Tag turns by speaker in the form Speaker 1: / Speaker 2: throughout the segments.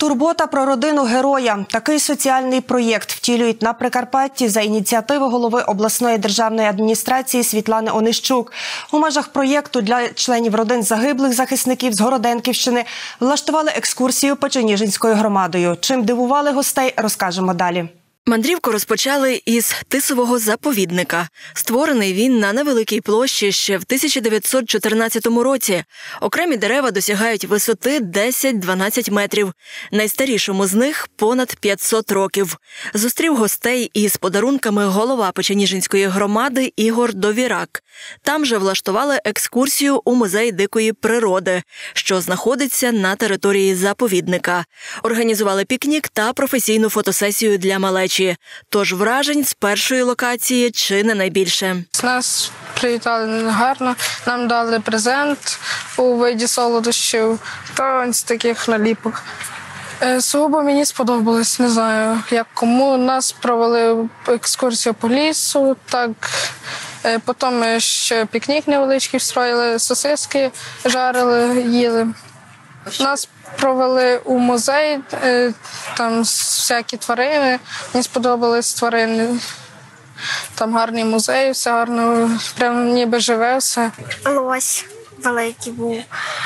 Speaker 1: Турбота про родину героя. Такий соціальний проєкт втілюють на Прикарпатті за ініціативи голови обласної державної адміністрації Світлани Онищук. У межах проєкту для членів родин загиблих захисників з Городенківщини влаштували екскурсію Печеніжинською громадою. Чим дивували гостей, розкажемо далі.
Speaker 2: Мандрівку розпочали із Тисового заповідника. Створений він на невеликій площі ще в 1914 році. Окремі дерева досягають висоти 10-12 метрів. Найстарішому з них – понад 500 років. Зустрів гостей із подарунками голова Печеніжинської громади Ігор Довірак. Там же влаштували екскурсію у музей дикої природи, що знаходиться на території заповідника. Організували пікнік та професійну фотосесію для малечі. Тож вражень з першої локації чи не найбільше.
Speaker 3: Нас привітали гарно, нам дали презент у виді солодощів та ось таких наліпок. Сугубо мені сподобалось, не знаю, як кому. Нас провели екскурсію по лісу, так. Потім ще пікнік невеличкий встроїли, сосиски жарили, їли. Нас провели у музей, там всякі тварини, мені сподобались тварини. Там гарний музей, все гарно, прям ніби живе все.
Speaker 4: Лось великий був.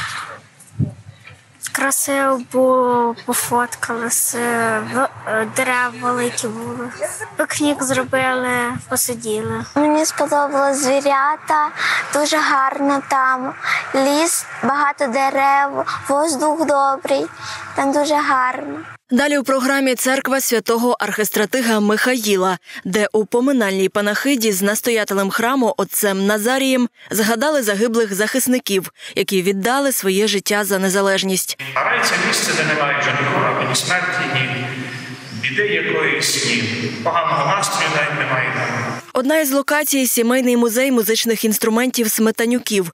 Speaker 4: Красиво було, пофоткалися, дерева великі були. Пікнік зробили, посиділи. Мені сподобалось звірята, дуже гарно там. Ліс, багато дерев, воздух добрий, там дуже гарно.
Speaker 2: Далі у програмі церква святого архистратига Михаїла, де у поминальній панахиді з настоятелем храму отцем Назарієм згадали загиблих захисників, які віддали своє життя за незалежність.
Speaker 5: А рай – це місце, де немає вже ні хвороби, ні смерті, ні біди якоїсь, ні поганого настрою навіть немає.
Speaker 2: Одна із локацій – сімейний музей музичних інструментів Сметанюків.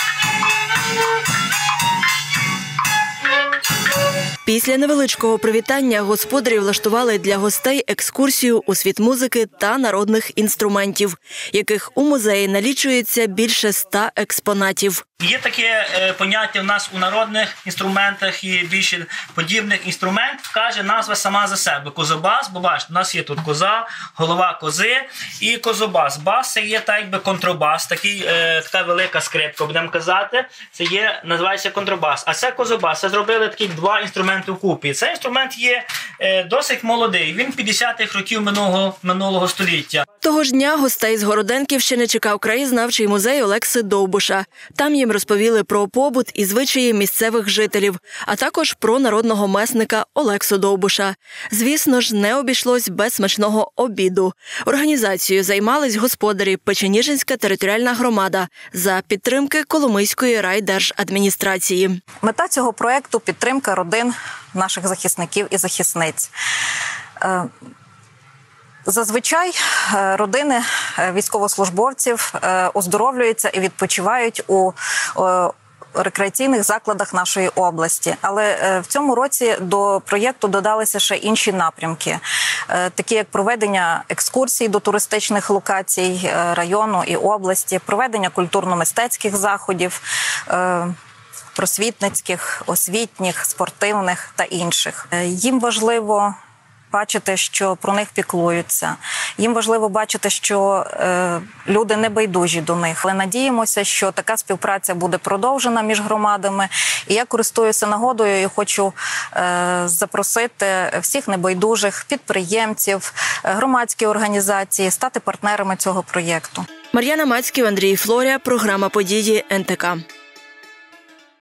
Speaker 2: Після невеличкого привітання господарі влаштували для гостей екскурсію у світ музики та народних інструментів, яких у музеї налічується більше 100 експонатів.
Speaker 6: Є таке поняття в нас у народних інструментах і більше подібних інструментів, каже назва сама за себе. Козобас, бо бачите, у нас є тут коза, голова кози і козобас. Бас – це є так якби контрабас, така велика скрипка, будемо казати, це є, називається контрабас. А це козобас, це зробили такі два інструменти вкупі. Цей інструмент є досить молодий, він 50-х років минулого століття.
Speaker 2: Того ж дня гостей з Городенківщини чекав краєзнавчий музей Олекси Довбуша. Там їм розповіли про побут і звичаї місцевих жителів, а також про народного месника Олексу Довбуша. Звісно ж, не обійшлось без смачного обіду. Організацією займались господарі Печеніжинська територіальна громада за підтримки Коломийської райдержадміністрації.
Speaker 7: Мета цього проєкту – підтримка родин наших захисників і захисниць. Зазвичай родини військовослужбовців оздоровлюються і відпочивають у рекреаційних закладах нашої області. Але в цьому році до проєкту додалися ще інші напрямки, такі як проведення екскурсій до туристичних локацій району і області, проведення культурно-мистецьких заходів, просвітницьких, освітніх, спортивних та інших. Їм важливо бачити, що про них піклуються. Їм важливо бачити, що люди не байдужі до них. Але надіємося, що така співпраця буде продовжена між громадами. І я користуюся нагодою і хочу запросити всіх небайдужих підприємців, громадські організації стати партнерами цього проєкту.
Speaker 2: Мар'яна Мацьків, Андрій Флоря, програма «Події НТК».